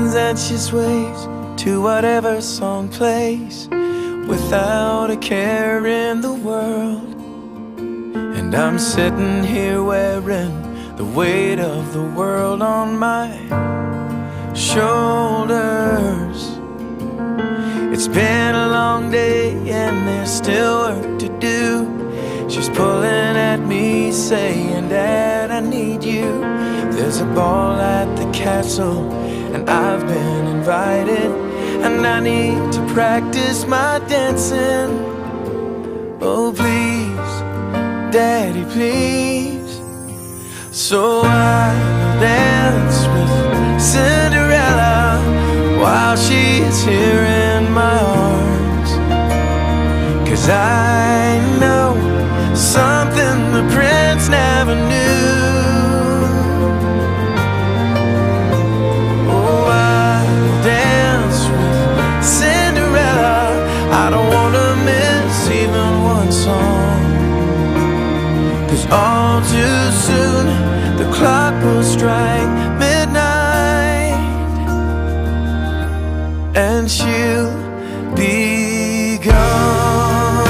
spins and she sways to whatever song plays, without a care in the world. And I'm sitting here wearing the weight of the world on my shoulders. It's been a long day and there's still work to do. She's pulling at me saying, Dad, I need you. There's a ball at the castle and I've been invited, and I need to practice my dancing. Oh please, Daddy, please. So I will dance with Cinderella while she's here in my arms, 'cause I know something the prince never knew. Oh, I will dance with Cinderella. I don't wanna miss even one song, 'cause all too soon the clock will strike midnight and she'll be gone.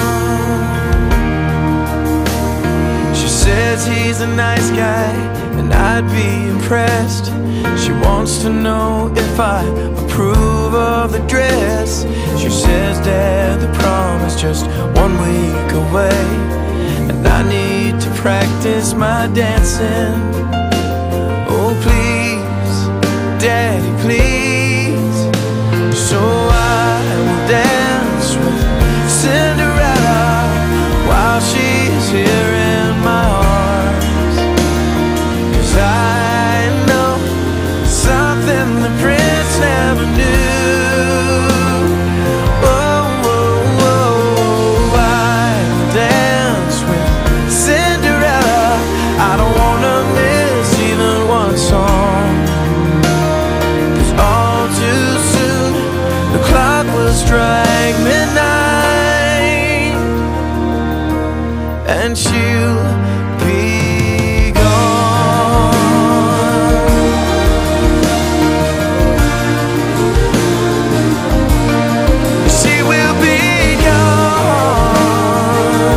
She says he's a nice guy and I'd be impressed. She wants to know if I approve of the dress. She says, Dad, the prom is just 1 week away, and I need to practice my dancing. Oh please, Daddy, please. So I will dance with Cinderella while she's here in my arms, 'cause I know something the prince never knew. Oh, oh, oh, I will dance with Cinderella. I don't wanna miss even one song, 'cause all too soon the clock will strike midnight and she'll be gone. She will be gone.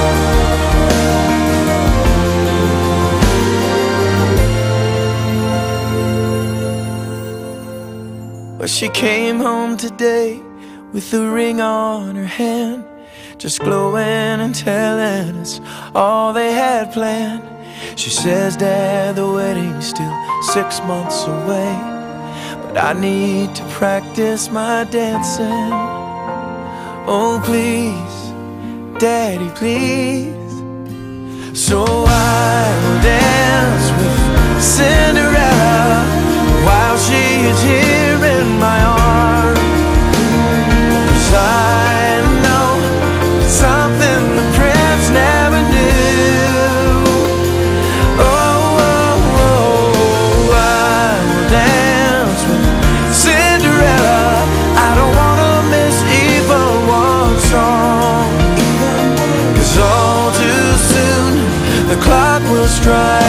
But she came home today with the ring on her hand, just glowing and telling us all they had planned. She says, Dad, the wedding's still 6 months away, but I need to practice my dancing. Oh please, Daddy, please. So I will dance with Cinderella while she is here in my arms, 'cause I know something the prince never knew. Oh, oh, oh, I will dance with Cinderella. I don't wanna miss even one song, 'cause all too soon the clock will strike